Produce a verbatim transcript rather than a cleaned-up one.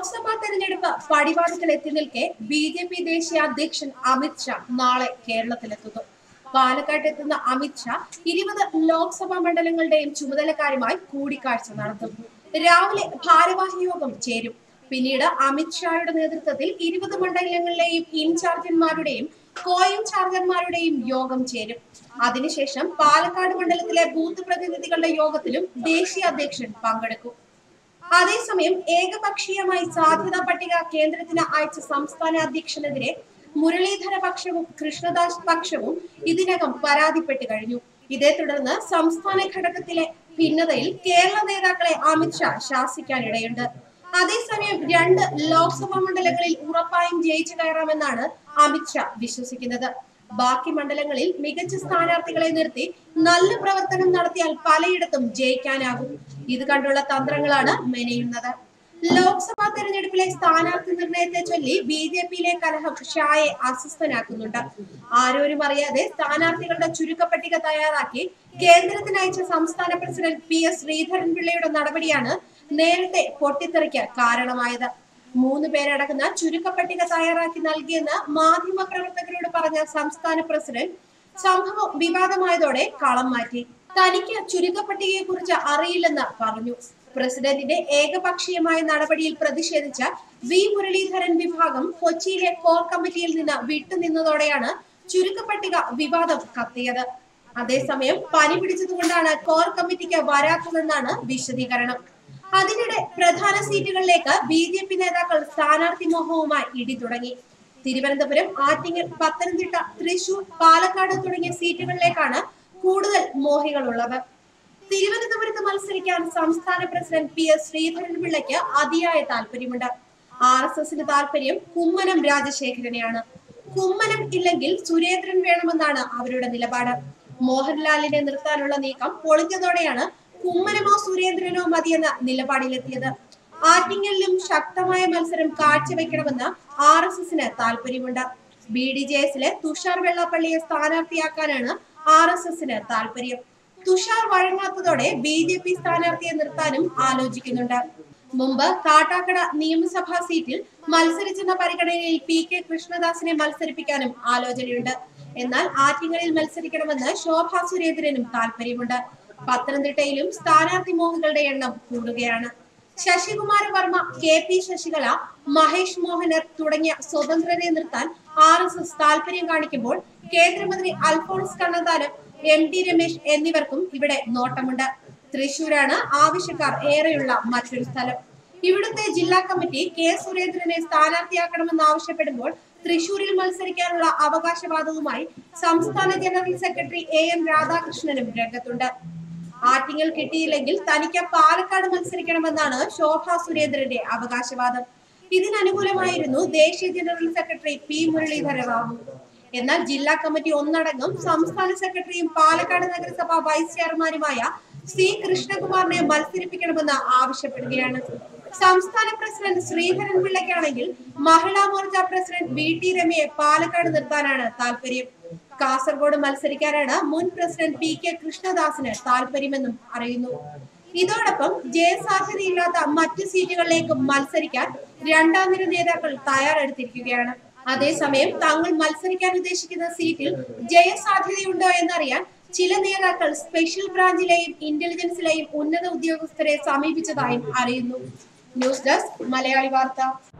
ലോക്സഭാ തെരഞ്ഞെടുപ്പ് പടിവാതിക്കൽ എത്തി നിൽക്കെ ബി ജെ പി ദേശീയ അധ്യക്ഷൻ അമിത് ഷാ നാളെ കേരളത്തിലെത്തുന്നു. പാലക്കാട്ട് എത്തുന്ന അമിത് ഷാ ഇരുപത് ലോക്സഭാ മണ്ഡലങ്ങളുടെയും ചുമതലക്കാരുമായി കൂടിക്കാഴ്ച നടത്തും. രാവിലെ ഭാരവാഹി യോഗം ചേരും. പിന്നീട് അമിത് ഷായുടെ നേതൃത്വത്തിൽ ഇരുപത് മണ്ഡലങ്ങളിലെയും ഇൻചാർജന്മാരുടെയും കോ ഇൻചാർജന്മാരുടെയും യോഗം ചേരും. അതിനുശേഷം പാലക്കാട് മണ്ഡലത്തിലെ ബൂത്ത് പ്രതിനിധികളുടെ യോഗത്തിലും ദേശീയ അധ്യക്ഷൻ പങ്കെടുക്കും. അതേസമയം ഏകപക്ഷീയമായി സാധ്യതാ പട്ടിക കേന്ദ്രത്തിന് അയച്ച സംസ്ഥാന അധ്യക്ഷനെതിരെ മുരളീധര പക്ഷവും കൃഷ്ണദാസ് പക്ഷവും ഇതിനകം പരാതിപ്പെട്ട് കഴിഞ്ഞു. ഇതേ തുടർന്ന് സംസ്ഥാന ഘടകത്തിലെ ഭിന്നതയിൽ കേരള നേതാക്കളെ അമിത് ഷാ ശാസിക്കാനിടയുണ്ട്. അതേസമയം രണ്ട് ലോക്സഭാ മണ്ഡലങ്ങളിൽ ഉറപ്പായും ജയിച്ചു കയറാമെന്നാണ് അമിത് ഷാ വിശ്വസിക്കുന്നത്. ബാക്കി മണ്ഡലങ്ങളിൽ മികച്ച സ്ഥാനാർത്ഥികളെ നിർത്തി നല്ല പ്രവർത്തനം നടത്തിയാൽ പലയിടത്തും ജയിക്കാനാകും. ഇത് കണ്ടുള്ള തന്ത്രങ്ങളാണ് മെനയുന്നത്. ലോക്സഭാ തെരഞ്ഞെടുപ്പിലെ സ്ഥാനാർത്ഥി നിർണയത്തെ ചൊല്ലി ബി ജെ പിയിലെ കലഹം ഷായെ അസ്വസ്ഥനാക്കുന്നുണ്ട്. ആരോരും അറിയാതെ സ്ഥാനാർത്ഥികളുടെ ചുരുക്കപ്പട്ടിക തയ്യാറാക്കി കേന്ദ്രത്തിന് അയച്ച സംസ്ഥാന പ്രസിഡന്റ് പി എസ് ശ്രീധരൻപിള്ളയുടെ നടപടിയാണ് നേരത്തെ പൊട്ടിത്തെറിക്ക് കാരണമായത്. മൂന്ന് പേരടങ്ങുന്ന ചുരുക്കപ്പട്ടിക തയ്യാറാക്കി നൽകിയെന്ന് മാധ്യമ പ്രവർത്തകരോട് പറഞ്ഞ സംസ്ഥാന പ്രസിഡന്റ് സംഭവം വിവാദമായതോടെ കളം മാറ്റി. തനിക്ക് ചുരുക്കപ്പട്ടികയെ കുറിച്ച് അറിയില്ലെന്ന് പറഞ്ഞു. പ്രസിഡന്റിന്റെ ഏകപക്ഷീയമായ നടപടിയിൽ പ്രതിഷേധിച്ച വി മുരളീധരൻ വിഭാഗം കൊച്ചിയിലെ കോർ കമ്മിറ്റിയിൽ നിന്ന് വിട്ടുനിന്നതോടെയാണ് ചുരുക്കപ്പട്ടിക വിവാദം കത്തിയത്. അതേസമയം പനി പിടിച്ചതുകൊണ്ടാണ് കോർ കമ്മിറ്റിക്ക് വരാത്തതെന്നാണ് വിശദീകരണം. അതിനിടെ പ്രധാന സീറ്റുകളിലേക്ക് ബി ജെ പി നേതാക്കൾ സ്ഥാനാർത്ഥി മോഹവുമായി ഇടി തുടങ്ങി. തിരുവനന്തപുരം, ആറ്റിങ്ങൽ, പത്തനംതിട്ട, തൃശൂർ, പാലക്കാട് തുടങ്ങിയ സീറ്റുകളിലേക്കാണ് കൂടുതൽ മോഹികളുള്ളത്. തിരുവനന്തപുരത്ത് മത്സരിക്കാൻ സംസ്ഥാന പ്രസിഡന്റ് പി എസ് ശ്രീധരൻപിള്ളയ്ക്ക് അതിയായ താല്പര്യമുണ്ട്. ആർ എസ് എസിന് താല്പര്യം കുമ്മനം രാജശേഖരനെയാണ്. കുമ്മനം ഇല്ലെങ്കിൽ സുരേന്ദ്രൻ വേണമെന്നാണ് അവരുടെ നിലപാട്. മോഹൻലാലിനെ നിർത്താനുള്ള നീക്കം പൊളിഞ്ഞതോടെയാണ് കുമ്മനമോ സുരേന്ദ്രനോ മതിയെന്ന നിലപാടിലെത്തിയത്. ആറ്റിങ്ങലിലും ശക്തമായ മത്സരം കാഴ്ചവെക്കണമെന്ന് ആർ എസ് എസിന് താല്പര്യമുണ്ട്. ബി ഡി ജെ എസിലെ തുഷാർ വെള്ളാപ്പള്ളിയെ സ്ഥാനാർത്ഥിയാക്കാനാണ് ആർ എസ് എസിന് താല്പര്യം. തുഷാർ വഴങ്ങാത്തതോടെ ബി ജെ പി സ്ഥാനാർത്ഥിയെ നിർത്താനും ആലോചിക്കുന്നുണ്ട്. മുമ്പ് കാട്ടാക്കട നിയമസഭാ സീറ്റിൽ മത്സരിച്ചെന്ന പരിഗണനയിൽ പി കെ കൃഷ്ണദാസിനെ മത്സരിപ്പിക്കാനും ആലോചനയുണ്ട്. എന്നാൽ ആറ്റിങ്ങലിൽ മത്സരിക്കണമെന്ന് ശോഭാ സുരേന്ദ്രനും താല്പര്യമുണ്ട്. പത്തനംതിട്ടയിലും സ്ഥാനാർത്ഥി മോഹികളുടെ എണ്ണം കൂടുകയാണ്. ശശികുമാര വർമ്മ, കെ പി ശശികല, മഹേഷ് മോഹനർ തുടങ്ങിയ സ്വതന്ത്രരെ നിർത്താൻ ആർ എസ് എസ് താല്പര്യം കാണിക്കുമ്പോൾ കേന്ദ്രമന്ത്രി അൽഫോൺസ് കണ്ണന്താനം, എം ടി രമേശ് എന്നിവർക്കും ഇവിടെ നോട്ടമുണ്ട്. തൃശൂരാണ് ആവശ്യക്കാർ ഏറെയുള്ള മറ്റൊരു സ്ഥലം. ഇവിടുത്തെ ജില്ലാ കമ്മിറ്റി കെ സുരേന്ദ്രനെ സ്ഥാനാർത്ഥിയാക്കണമെന്ന് ആവശ്യപ്പെടുമ്പോൾ തൃശൂരിൽ മത്സരിക്കാനുള്ള അവകാശവാദവുമായി സംസ്ഥാന ജനറൽ സെക്രട്ടറി എ എൻ രാധാകൃഷ്ണനും രംഗത്തുണ്ട്. ആറ്റിങ്ങൽ കിട്ടിയില്ലെങ്കിൽ തനിക്ക് പാലക്കാട് മത്സരിക്കണമെന്നാണ് ശോഭാ സുരേന്ദ്രന്റെ അവകാശവാദം. ഇതിനനുകൂലമായിരുന്നു ദേശീയ general secretary P Muraleedhara Rao. എന്നാൽ ജില്ലാ കമ്മിറ്റി ഒന്നടങ്കം സംസ്ഥാന സെക്രട്ടറിയും പാലക്കാട് നഗരസഭാ വൈസ് ചെയർമാനുമായ സി കൃഷ്ണകുമാറിനെ മത്സരിപ്പിക്കണമെന്ന് ആവശ്യപ്പെടുകയാണ്. സംസ്ഥാന പ്രസിഡന്റ് ശ്രീധരൻപിള്ളയ്ക്കാണെങ്കിൽ Mahila Morcha president V T രമയെ പാലക്കാട് നിർത്താനാണ് താല്പര്യം. കാസർഗോഡ് മത്സരിക്കാനാണ് മുൻ പ്രസിഡന്റ് പി കെ കൃഷ്ണദാസിന് താല്പര്യമെന്നും അറിയുന്നു. ഇതോടൊപ്പം ജയസാധ്യതയില്ലാത്ത മറ്റു സീറ്റുകളിലേക്കും മത്സരിക്കാൻ രണ്ടാം നിര നേതാക്കൾ തയ്യാറെടുത്തിരിക്കുകയാണ്. അതേസമയം തങ്ങൾ മത്സരിക്കാൻ ഉദ്ദേശിക്കുന്ന സീറ്റിൽ ജയസാധ്യതയുണ്ടോ എന്നറിയാൻ ചില നേതാക്കൾ സ്പെഷ്യൽ ബ്രാഞ്ചിലെയും ഇന്റലിജൻസിലെയും ഉന്നത ഉദ്യോഗസ്ഥരെ സമീപിച്ചതായും അറിയുന്നു. ന്യൂസ് ഡെസ്ക് മലയാളി വാർത്ത.